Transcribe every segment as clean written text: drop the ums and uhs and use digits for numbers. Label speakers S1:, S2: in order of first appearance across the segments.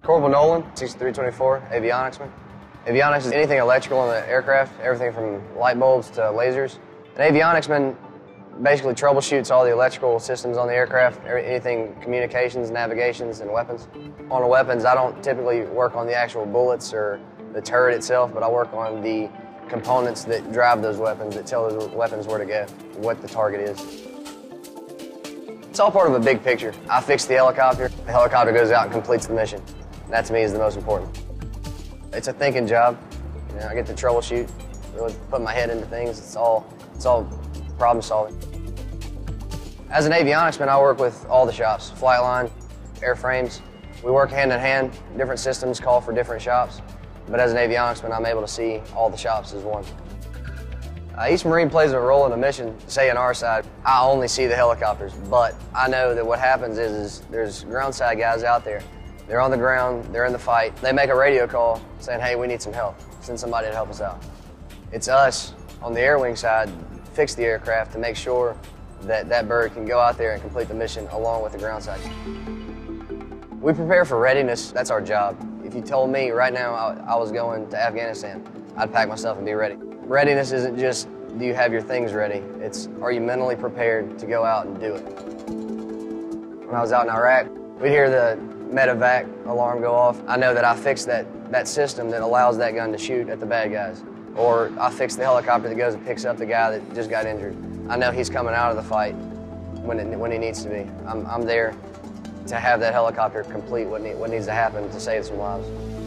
S1: Corporal Nolan, 6324, Avionics man. Avionics is anything electrical in the aircraft, everything from light bulbs to lasers. An avionics man basically troubleshoots all the electrical systems on the aircraft, anything communications, navigations, and weapons. On the weapons, I don't typically work on the actual bullets or the turret itself, but I work on the components that drive those weapons, that tell those weapons where to go, what the target is. It's all part of a big picture. I fix the helicopter goes out and completes the mission. That to me is the most important. It's a thinking job. You know, I get to troubleshoot, really put my head into things. It's all problem solving. As an avionics man, I work with all the shops, flight line, airframes. We work hand in hand. Different systems call for different shops. But as an avionics man, I'm able to see all the shops as one. Each Marine plays a role in a mission. Say on our side, I only see the helicopters, but I know that what happens is there's ground side guys out there. They're on the ground, they're in the fight. They make a radio call saying, hey, we need some help. Send somebody to help us out. It's us on the air wing side, fix the aircraft to make sure that that bird can go out there and complete the mission along with the ground side. We prepare for readiness. That's our job. If you told me right now I was going to Afghanistan, I'd pack myself and be ready. Readiness isn't just, do you have your things ready? It's, are you mentally prepared to go out and do it? When I was out in Iraq, we'd hear the medevac alarm go off. I know that I fixed that system that allows that gun to shoot at the bad guys. Or I fixed the helicopter that goes and picks up the guy that just got injured. I know he's coming out of the fight when he needs to be. I'm there to have that helicopter complete what needs to happen to save some lives.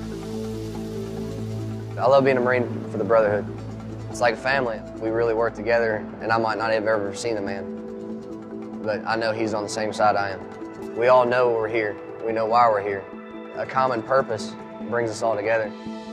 S1: I love being a Marine for the brotherhood. It's like a family. We really work together, and I might not have ever seen the man, but I know he's on the same side I am. We all know we're here. We know why we're here. A common purpose brings us all together.